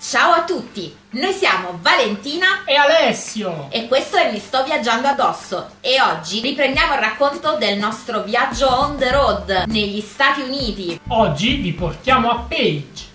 Ciao a tutti, noi siamo Valentina e Alessio e questo è Mi sto viaggiando addosso e oggi riprendiamo il racconto del nostro viaggio on the road negli Stati Uniti. Oggi vi portiamo a Page.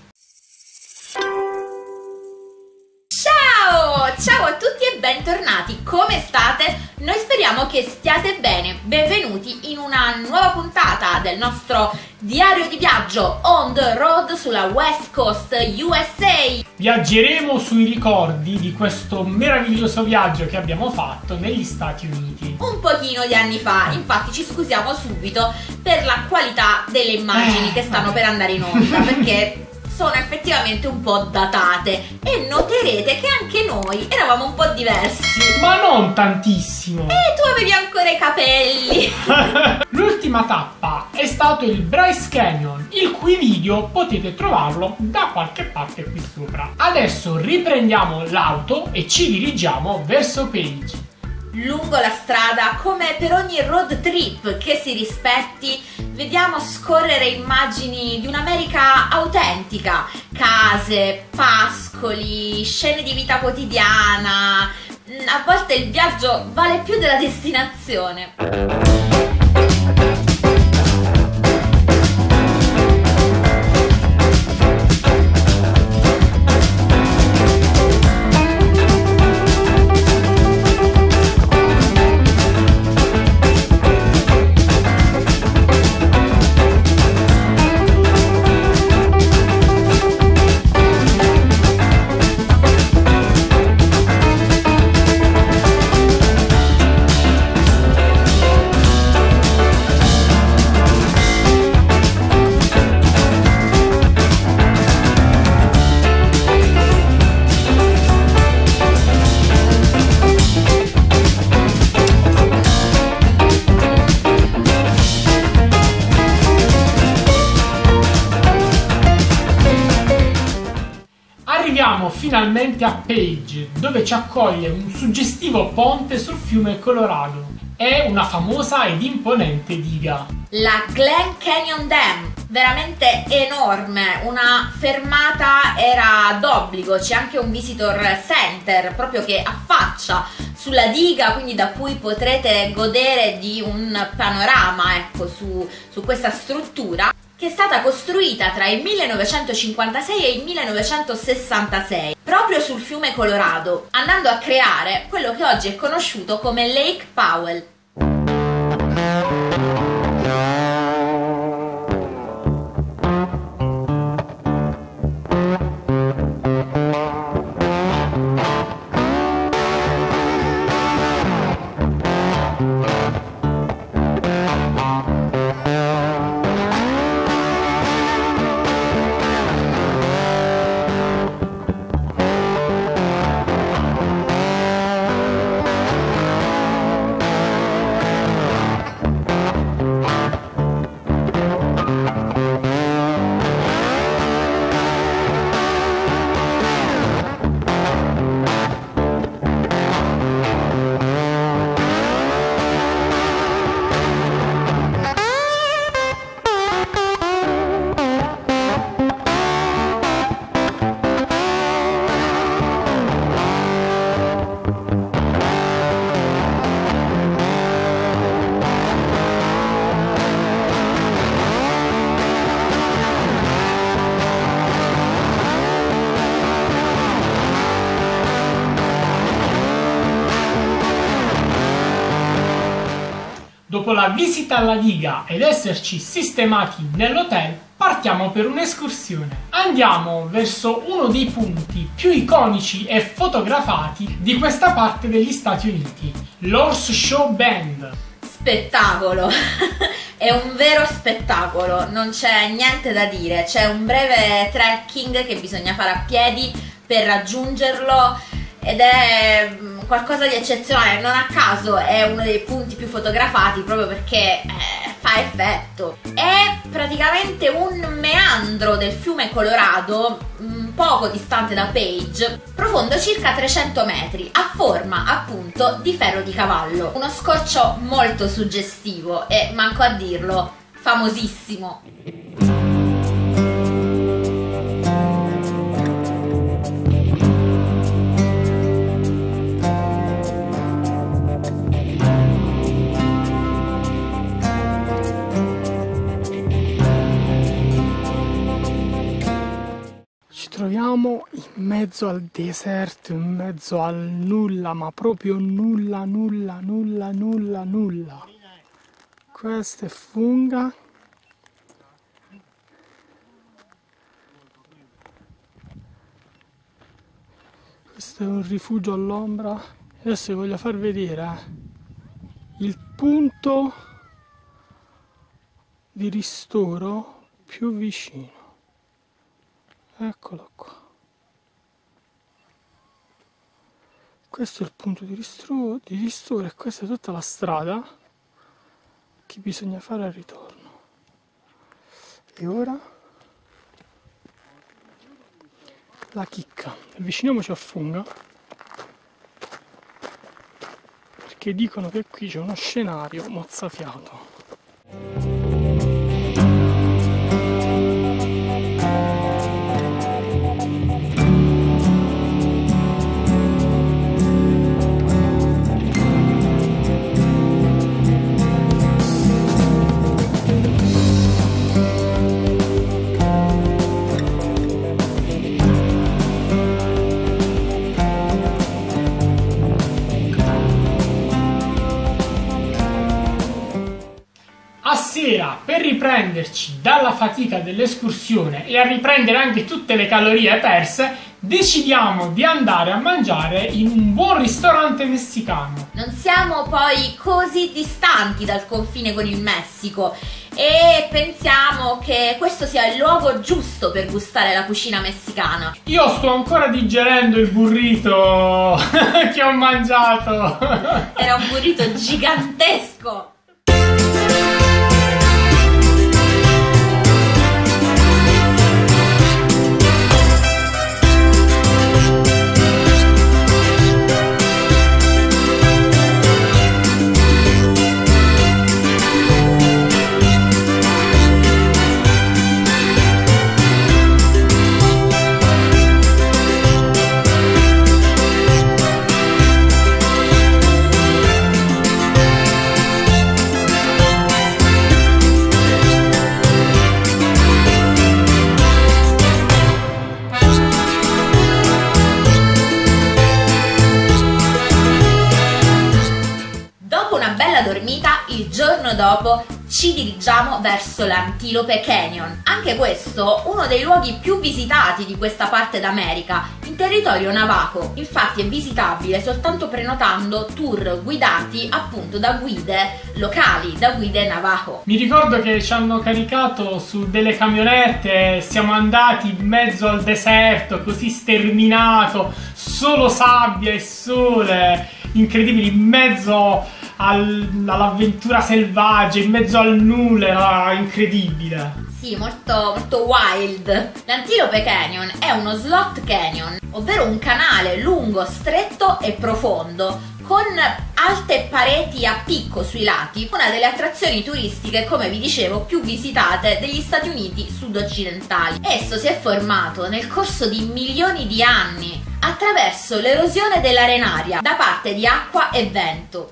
Ciao a tutti e bentornati, come state? Noi speriamo che stiate bene. Benvenuti in una nuova puntata del nostro diario di viaggio on the road sulla West Coast USA. Viaggeremo sui ricordi di questo meraviglioso viaggio che abbiamo fatto negli Stati Uniti. Un pochino di anni fa, infatti ci scusiamo subito per la qualità delle immagini che stanno per andare in onda, perché sono effettivamente un po' datate e noterete che anche noi eravamo un po' diversi. Ma non tantissimo. E tu avevi ancora i capelli. L'ultima tappa è stato il Bryce Canyon, il cui video potete trovarlo da qualche parte qui sopra. Adesso riprendiamo l'auto e ci dirigiamo verso Page. Lungo la strada, come per ogni road trip che si rispetti, vediamo scorrere immagini di un'America autentica, case, pascoli, scene di vita quotidiana. A volte il viaggio vale più della destinazione. Arriviamo finalmente a Page, dove ci accoglie un suggestivo ponte sul fiume Colorado e una famosa ed imponente diga. La Glen Canyon Dam, veramente enorme, una fermata era d'obbligo, c'è anche un visitor center proprio che affaccia sulla diga, quindi da cui potrete godere di un panorama, ecco, su questa struttura, che è stata costruita tra il 1956 e il 1966, proprio sul fiume Colorado, andando a creare quello che oggi è conosciuto come Lake Powell. Dopo la visita alla diga ed esserci sistemati nell'hotel, partiamo per un'escursione. Andiamo verso uno dei punti più iconici e fotografati di questa parte degli Stati Uniti, l'Horse Show Bend. Spettacolo! È un vero spettacolo, non c'è niente da dire, c'è un breve trekking che bisogna fare a piedi per raggiungerlo ed è qualcosa di eccezionale. Non a caso è uno dei punti più fotografati proprio perché fa effetto. È praticamente un meandro del fiume Colorado, poco distante da Page, profondo circa 300 metri, a forma appunto di ferro di cavallo. Uno scorcio molto suggestivo e, manco a dirlo, famosissimo. troviamo in mezzo al deserto, in mezzo al nulla, ma proprio nulla, nulla, nulla, nulla, nulla. Questa è Funga. Questo è un rifugio all'ombra. Adesso vi voglio far vedere il punto di ristoro più vicino. Eccolo qua. Questo è il punto di ristoro e questa è tutta la strada che bisogna fare al ritorno. E ora la chicca. Avviciniamoci a Funga perché dicono che qui c'è uno scenario mozzafiato. A sera, per riprenderci dalla fatica dell'escursione e a riprendere anche tutte le calorie perse, decidiamo di andare a mangiare in un buon ristorante messicano. Non siamo poi così distanti dal confine con il Messico e pensiamo che questo sia il luogo giusto per gustare la cucina messicana. Io sto ancora digerendo il burrito che ho mangiato. Era un burrito gigantesco. Dormita, il giorno dopo ci dirigiamo verso l'Antilope Canyon. Anche questo uno dei luoghi più visitati di questa parte d'America, in territorio navajo. Infatti è visitabile soltanto prenotando tour guidati appunto da guide locali, da guide navajo. Mi ricordo che ci hanno caricato su delle camionette, siamo andati in mezzo al deserto, così sterminato, solo sabbia e sole, incredibili, in mezzo all'avventura selvaggia, in mezzo al nulla, era incredibile. Sì, molto wild. L'Antilope Canyon è uno slot canyon, ovvero un canale lungo, stretto e profondo, con alte pareti a picco sui lati, una delle attrazioni turistiche, come vi dicevo, più visitate degli Stati Uniti sud-occidentali. Esso si è formato nel corso di milioni di anni attraverso l'erosione dell'arenaria da parte di acqua e vento.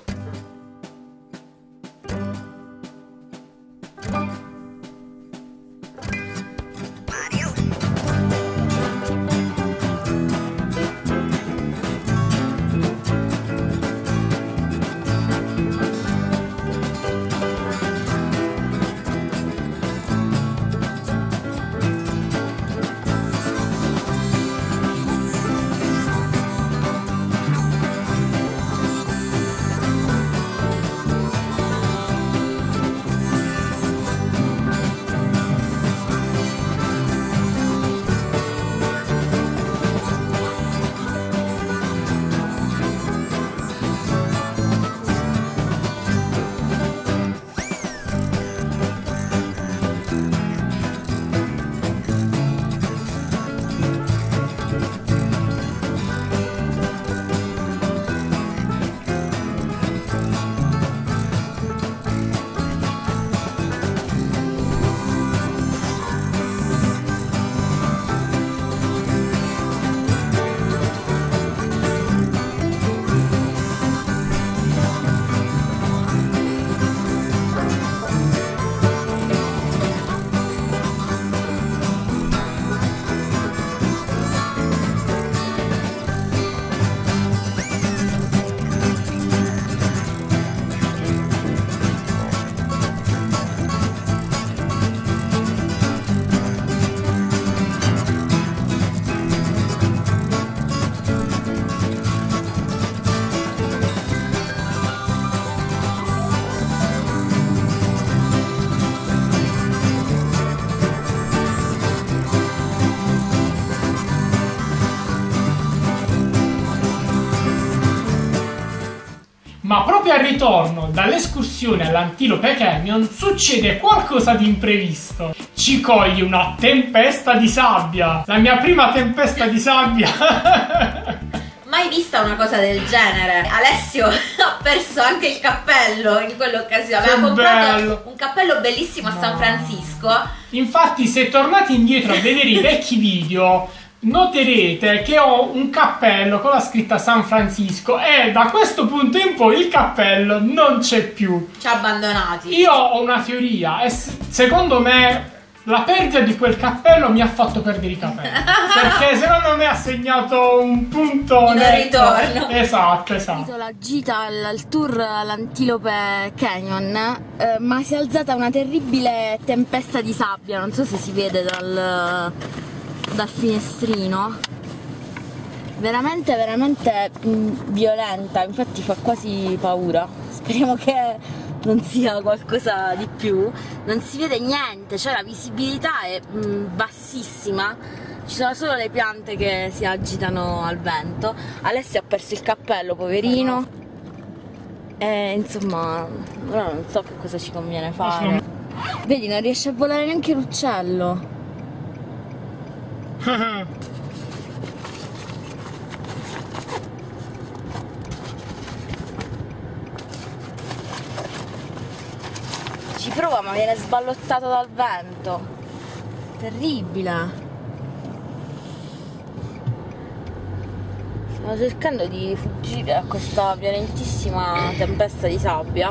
proprio al ritorno dall'escursione all'Antilope Canyon succede qualcosa di imprevisto. Ci coglie una tempesta di sabbia, la mia prima tempesta di sabbia. Mai vista una cosa del genere. Alessio ha perso anche il cappello in quell'occasione. Aveva comprato un cappello bellissimo a San Francisco. Infatti, se tornate indietro a vedere i vecchi video, noterete che ho un cappello con la scritta San Francisco e da questo punto in poi il cappello non c'è più. Ci ha abbandonati. Io ho una teoria e secondo me la perdita di quel cappello mi ha fatto perdere i capelli. Perché secondo me ha segnato un punto di ritorno. Esatto. La gita al tour all'Antilope Canyon, ma si è alzata una terribile tempesta di sabbia, non so se si vede dal finestrino. Veramente violenta, infatti fa quasi paura. Speriamo che non sia qualcosa di più. Non si vede niente, cioè la visibilità è bassissima, ci sono solo le piante che si agitano al vento. Alessio ha perso il cappello, poverino, e insomma ora non so che cosa ci conviene fare. Vedi, non riesce a volare neanche l'uccello. Ci prova ma viene sballottato dal vento. Terribile. Stiamo cercando di fuggire a questa violentissima tempesta di sabbia,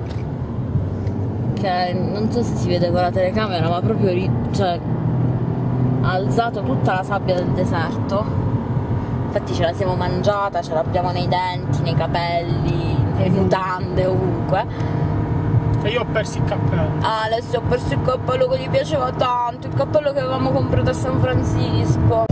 che non so se si vede con la telecamera, ma proprio ha alzato tutta la sabbia del deserto. Infatti ce la siamo mangiata, ce l'abbiamo nei denti, nei capelli, nelle mutande, ovunque. E io ho perso il cappello. Alessio ha perso il cappello che gli piaceva tanto, il cappello che avevamo comprato a San Francisco.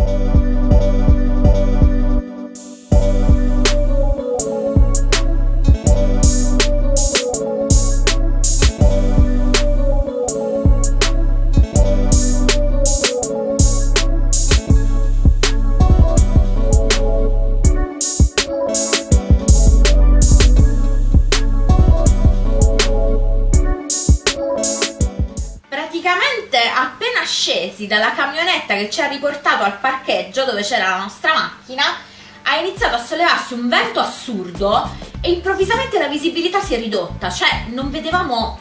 Appena scesi dalla camionetta che ci ha riportato al parcheggio dove c'era la nostra macchina, ha iniziato a sollevarsi un vento assurdo e improvvisamente la visibilità si è ridotta, cioè non vedevamo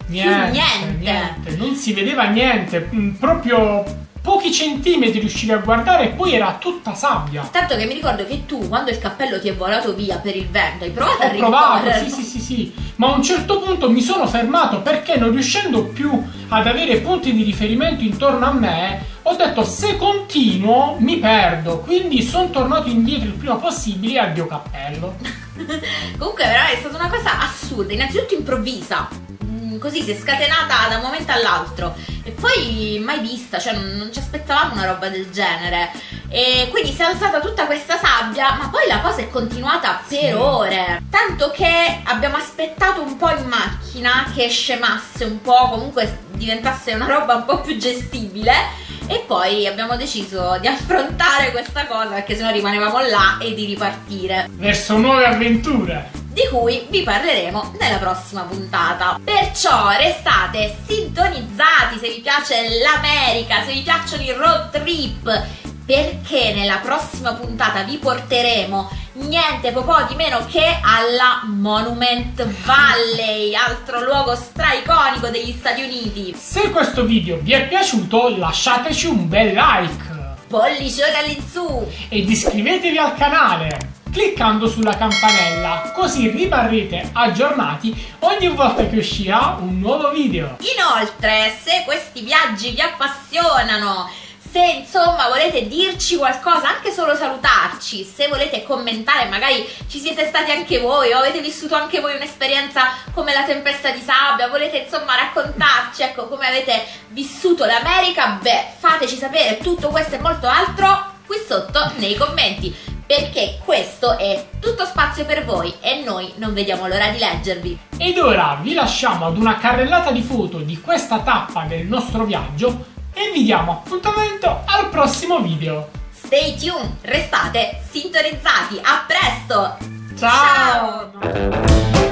niente. Non si vedeva niente, proprio pochi centimetri riuscivi a guardare e poi era tutta sabbia. Tanto che mi ricordo che tu, quando il cappello ti è volato via per il vento, hai provato a rincorrerlo. Sì, ma a un certo punto mi sono fermato perché non riuscendo più ad avere punti di riferimento intorno a me, ho detto se continuo mi perdo, quindi sono tornato indietro il prima possibile e addio cappello. Comunque veramente è stata una cosa assurda, innanzitutto improvvisa, così si è scatenata da un momento all'altro e poi mai vista, cioè non ci aspettavamo una roba del genere, e quindi si è alzata tutta questa sabbia, ma poi la cosa è continuata per ore, tanto che abbiamo aspettato un po' in macchina che scemasse un po', comunque diventasse una roba un po' più gestibile, e poi abbiamo deciso di affrontare questa cosa perché sennò rimanevamo là e di ripartire verso nuove avventure, di cui vi parleremo nella prossima puntata. Perciò restate sintonizzati se vi piace l'America, se vi piacciono i road trip, perché nella prossima puntata vi porteremo niente po' di meno che alla Monument Valley, altro luogo straiconico degli Stati Uniti. Se questo video vi è piaciuto lasciateci un bel like, pollicione all'insù ed iscrivetevi al canale cliccando sulla campanella, così rimarrete aggiornati ogni volta che uscirà un nuovo video. Inoltre, se questi viaggi vi appassionano, se insomma volete dirci qualcosa, anche solo salutarci, se volete commentare, magari ci siete stati anche voi o avete vissuto anche voi un'esperienza come la tempesta di sabbia, volete insomma raccontarci, ecco, come avete vissuto l'America, beh, fateci sapere tutto questo e molto altro qui sotto nei commenti, perché questo è tutto spazio per voi e noi non vediamo l'ora di leggervi. Ed ora vi lasciamo ad una carrellata di foto di questa tappa del nostro viaggio e vi diamo appuntamento al prossimo video. Stay tuned, restate sintonizzati, a presto! Ciao! Ciao.